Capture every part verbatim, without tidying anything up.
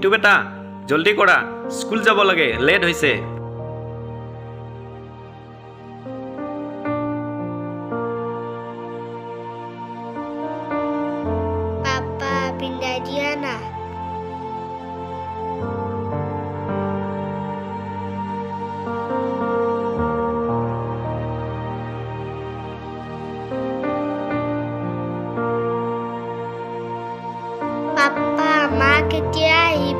me too বেটা জলদি কৰা স্কুল যাব লাগে লেট হৈছে পাপা পিন্দাই দিয়া না পাপা মা কেতিয়া আহিব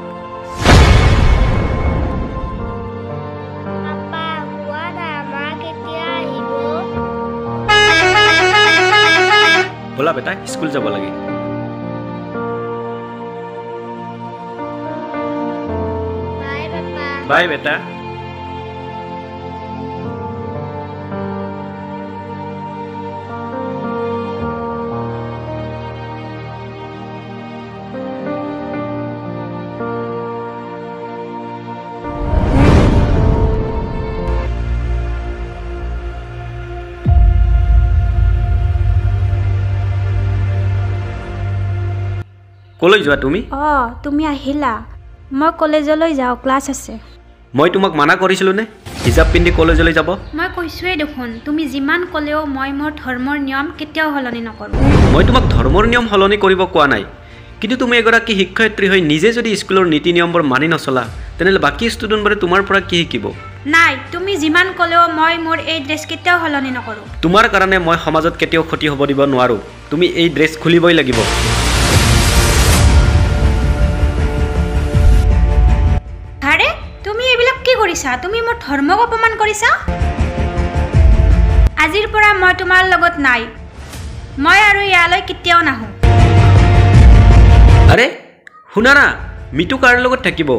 পাপা কোৱা না মা কেতিয়া আহিব বলা বেটা স্কুল যাব লাগে বাই পাপা বাই বেটা কলৈ যোৱা তুমি অ তুমি আহিলা মই কলেজলৈ যাও ক্লাছ আছে মই তোমাক মানা কৰিছিলো নে হিজাব পিন্ধি কলেজলৈ যাব মই কৈছোৱে দেখোন তুমি যিমান কলেও মই মোৰ ধৰ্মৰ নিয়ম কেতিয়াও হলনি নকৰো মই তোমাক ধৰ্মৰ নিয়ম হলনি কৰিব কোৱা নাই কিন্তু তুমি এগৰাকী শিক্ষয়িত্ৰী হৈ নিজে যদি স্কুলৰ নীতি নিয়মবোৰ মানি নচলা তেনেহলে বাকি ষ্টুডেণ্টবোৰে তোমাৰ পৰা কি শিকিব নাই তুমি যিমান কলেও মই মোৰ এই ড্ৰেছ কেতিয়াও হলনি নকৰো তোমাৰ কাৰণে মই সমাজত কেতিয়াও ক্ষতি হ'ব দিব নোৱাৰো তুমি এই ড্ৰেছ খুলিবই লাগিব আৰে তুমি এইবিলাক কি কৰিছা তুমি মোৰ ধৰ্মক অপমান কৰিছা আজিৰ পৰা মই তোমাৰ লগত নাই মই আৰু ইয়ালৈ কেতিয়াও নাহো আৰে শুনা না মিটু কাৰ লগত থাকিব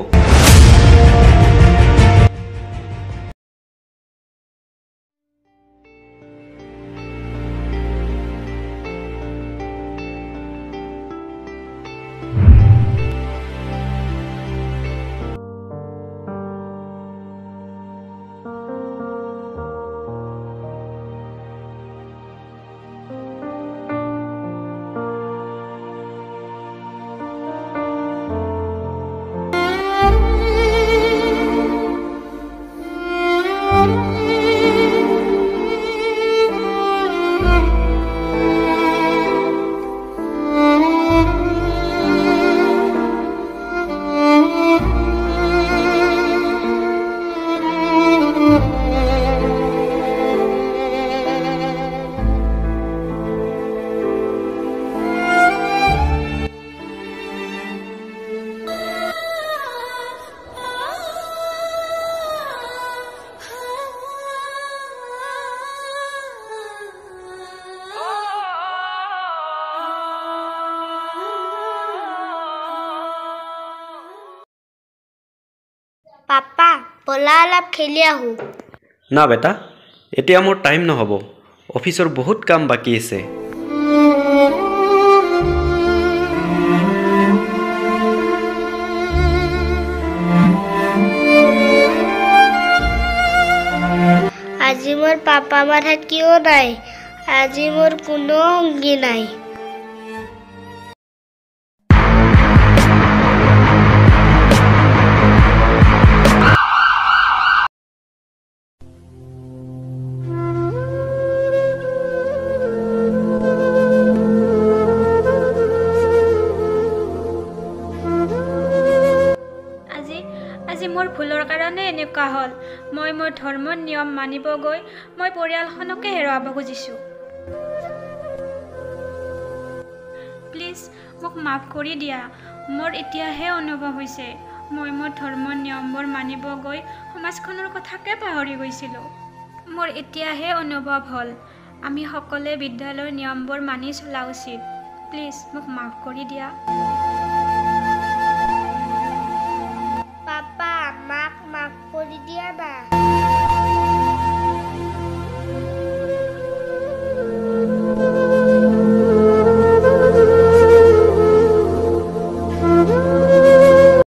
পাপা বলা অলপ খেলি আহো না বেটা এতিয়া মোৰ টাইম নহব অফিচৰ বহুত কাম বাকি আছে আজি মোৰ পাপা মাথাত কিয় নাই আজি মোৰ কোনো সংগী নাই আজি মোৰ ভুলৰ কাৰণে এনেকুৱা হ'ল মই মোৰ ধৰ্মৰ নিয়ম মানিব গৈ মই পৰিয়ালখনকে হেৰুৱাব খুজিছোঁ প্লিজ মোক মাফ কৰি দিয়া মোৰ এতিয়াহে অনুভৱ হৈছে মই মোৰ ধৰ্মৰ নিয়মবোৰ মানিব গৈ সমাজখনৰ কথাকে পাহৰি গৈছিলোঁ মোৰ এতিয়াহে অনুভৱ হ'ল আমি সকলোৱে বিদ্যালয়ৰ নিয়মবোৰ মানি চলা উচিত প্লিজ মোক মাফ কৰি দিয়া